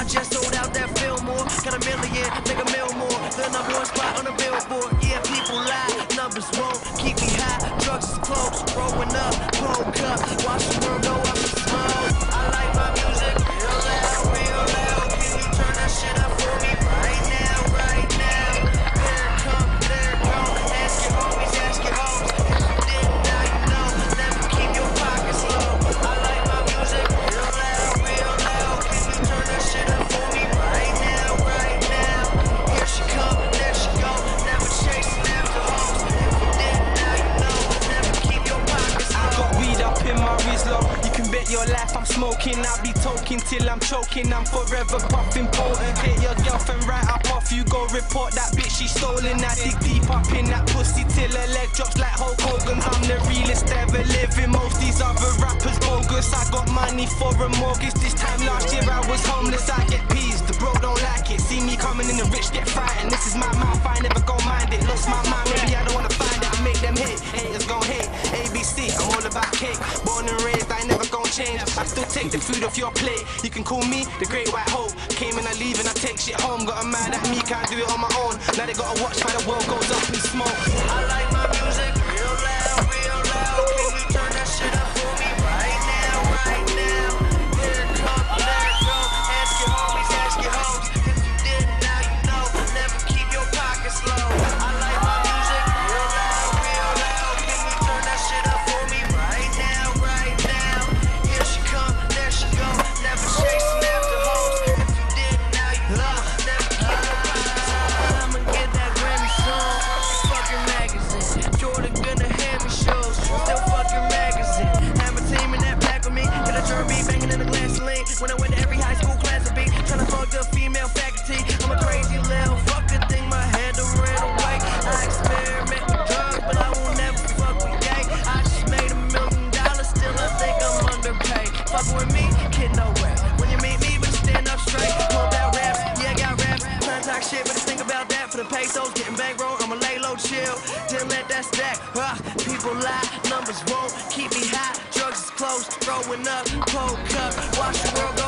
I just sold out that Fillmore. Got $1 million, make $1 million more. The #1 spot on the billboard. Yeah, people lie, numbers won't keep me high. Drugs is close, growing up, cold cup. Watch the world go up in smoke. I like my music real loud, real loud. Can you turn that shit up for me right now, right now? Here it come, there it go. Ask your homies, ask your hoes. If you didn't, now you know. Never keep your pockets low. I like my music real loud, real loud. Can you turn that shit up for me right now, right now? Here she come, there she go. Never chasing after hoes. If you didn't, now you know. Never keep your pockets low. I got weed up in my Rizlo. You can bet your life I'm smoking. I'll be talking till I'm choking. I'm forever puffing potent. Hit your girlfriend right up off. You go report that bitch, she stolen. I dig deep up in that pussy till her leg drops like Hulk Hogan's. I'm the realest ever living. Most these other rappers bogus. I got money for a mortgage. This time last year I was homeless. I get peas, the bro don't like it. See me coming in, the rich get frightened. This is my mouth, I never gon' mind it. Lost my mind, maybe I don't wanna find it. I make them hate, haters gon' hate. ABC, I'm all about cake. Born and raised, I never gon' change. I still take the food off your plate. You can call me the Great White Hope. Came and I leave and I take shit home. Got a man at me, can't do it on my own. Now they gotta watch how the world goes up in smoke. I like my music real loud, real loud. Can you turn that shit up for me right now, right now? Here it come, there it go. Ask your homies, ask your hoes. If you didn't, now you know. Never keep your pockets low. I like my music real loud, real loud. Can you turn that shit up for me right now, right now? Here she come, there she go. Never chasing after hoes. If you didn't, now you know. Never keep your pockets low. I'ma get that Grammy song. Fucking magazine. Jordan gonna hand me shows. Still fucking magazine. Have a team in that back with me. Got a drum beat banging in a glass of lean. When I went to every high school class of beat. Tryna fuck the female faculty. I'm a crazy little fucker. Think my head done ran away. I experiment with drugs, but I won't never fuck with gay. I just made $1 million. Still I think I'm underpaid. Fucking with me, kid, no way. When you meet me, but you stand up straight. Pull out raps, yeah, I got raps. Tryna talk shit, but just think about that. For the pesos, getting bankroll, I'ma lay low, chill. Didn't let that stack. People lie, numbers won't keep me high. Drugs is close, growing up, cold cup. Watch the world go